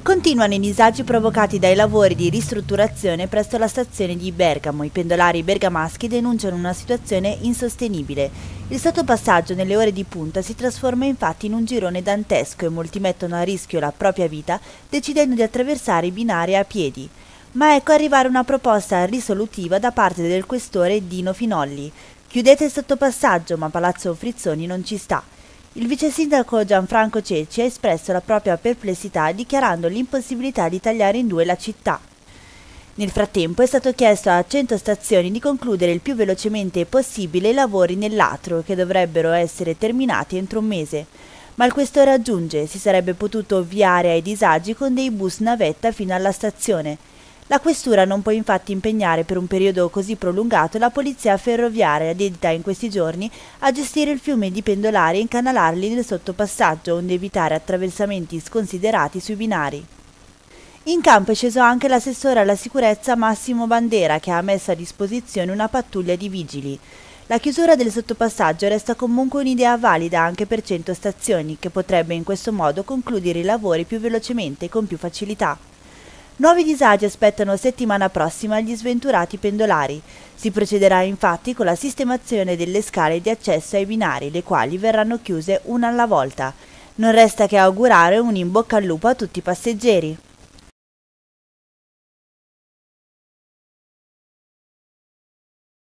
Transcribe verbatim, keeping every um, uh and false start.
Continuano i disagi provocati dai lavori di ristrutturazione presso la stazione di Bergamo. I pendolari bergamaschi denunciano una situazione insostenibile. Il sottopassaggio nelle ore di punta si trasforma infatti in un girone dantesco e molti mettono a rischio la propria vita decidendo di attraversare i binari a piedi. Ma ecco arrivare una proposta risolutiva da parte del questore Dino Finolli. Chiudete il sottopassaggio, ma Palazzo Frizzoni non ci sta. Il vice sindaco Gianfranco Cecci ha espresso la propria perplessità dichiarando l'impossibilità di tagliare in due la città. Nel frattempo è stato chiesto a cento stazioni di concludere il più velocemente possibile i lavori nell'atrio che dovrebbero essere terminati entro un mese. Ma il questore aggiunge si sarebbe potuto ovviare ai disagi con dei bus navetta fino alla stazione. La questura non può infatti impegnare per un periodo così prolungato la polizia ferroviaria dedita in questi giorni a gestire il fiume di pendolari e incanalarli nel sottopassaggio, onde evitare attraversamenti sconsiderati sui binari. In campo è sceso anche l'assessore alla sicurezza Massimo Bandera, che ha messo a disposizione una pattuglia di vigili. La chiusura del sottopassaggio resta comunque un'idea valida anche per cento stazioni, che potrebbe in questo modo concludere i lavori più velocemente e con più facilità. Nuovi disagi aspettano settimana prossima gli sventurati pendolari. Si procederà infatti con la sistemazione delle scale di accesso ai binari, le quali verranno chiuse una alla volta. Non resta che augurare un in bocca al lupo a tutti i passeggeri.